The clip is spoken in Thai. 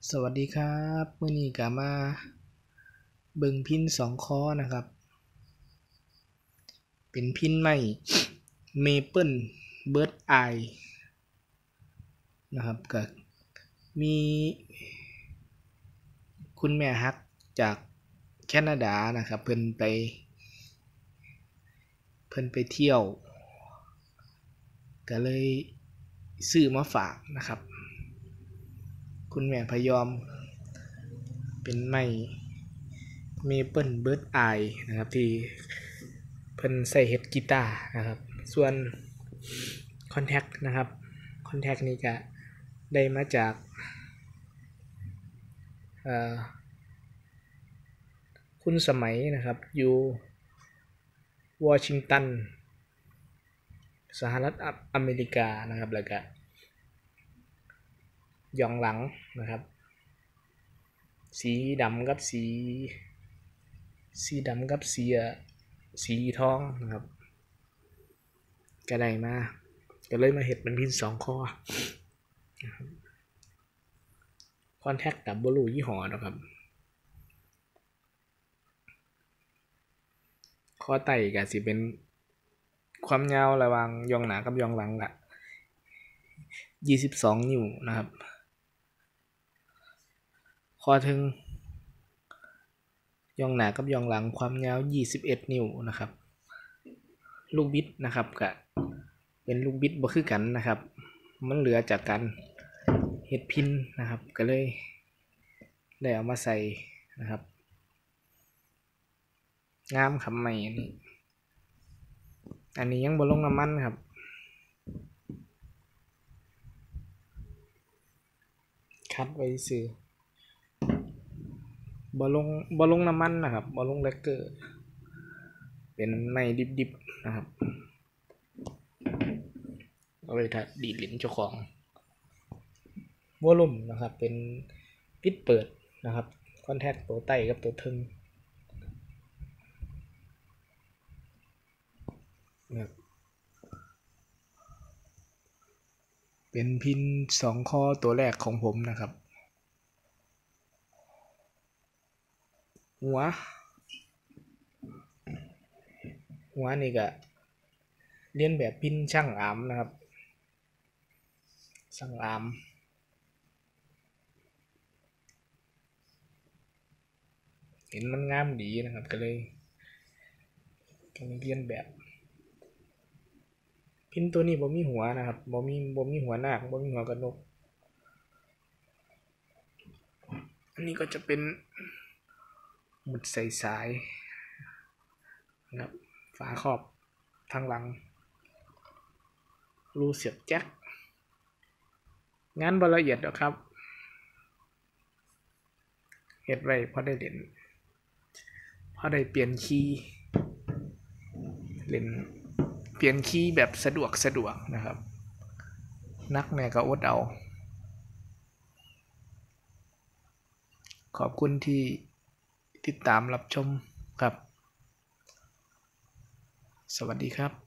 สวัสดีครับมื้อนี้ก็มาเบิ่งพิณ2คอนะครับเป็นพิณไม้ Maple Bird Eye นะครับก็มีคุณแม่ฮักจากแคนาดานะครับเพิ่นไปเที่ยวก็เลยซื้อมาฝากนะครับคุณแม่พยอมเป็นไม้ Maple Bird Eye นะครับที่เพิ่นใส่เฮ็ดกีตาร์นะครับส่วนคอนแทคนะครับคอนแทคนี่ก็ได้มาจากคุณสมัยนะครับอยู่วอชิงตันสหรัฐอเมริกานะครับแล้วก็ยองหลังนะครับสีดำกับสีทองนะครับก็ได้มาก็เลยมาเฮ็ดเป็นพิณ2คอคอนแทคกับบ่รู้ยี่ห้อนะครับคอไต้ก็สิเป็นความยาวระหว่างยองหน้ากับยองหลังก็22นิ้วนะครับคอถึงยองหน้ากับยองหลังความยาว21นิ้วนะครับลูกบิดนะครับก็เป็นลูกบิดบ่คือกันนะครับมันเหลือจากการเฮ็ดพิณนะครับก็เลยได้เอามาใส่นะครับงามครับไม้อันนี้ยังบ่ลงน้ำมันครับคัดไว้ซื่อบ่ลงน้ำมันนะครับบ่ลงแลกเกอร์เป็นไม้ดิบๆนะครับเอาไว้ถ้าดีดลิ้นเจ้าของวอลลุ่มนะครับเป็นปิดเปิดนะครับคอนแทคตัวใต้กับตัวทึงนะครับเป็นพิณ2คอตัวแรกของผมนะครับหัวนี่ก็เรียนแบบพิณช่างอามนะครับช่างอามเห็นมันงามดีนะครับก็เลยเรียนแบบพิณตัวนี้บ่มีหัวนะครับบ่มีหัวนาคบ่มีหัวกระนกอันนี้ก็จะเป็นหมุดใส่สายนะครับฝาครอบทางหลังรูเสียบแจ็คงานบ่ละเอียดดอกครับเฮ็ดไว้พอได้เล่นพอได้เปลี่ยนคีย์เล่นเปลี่ยนคีย์แบบสะดวกนะครับนักแม่ก็อดเอาขอบคุณที่ติดตามรับชมครับสวัสดีครับ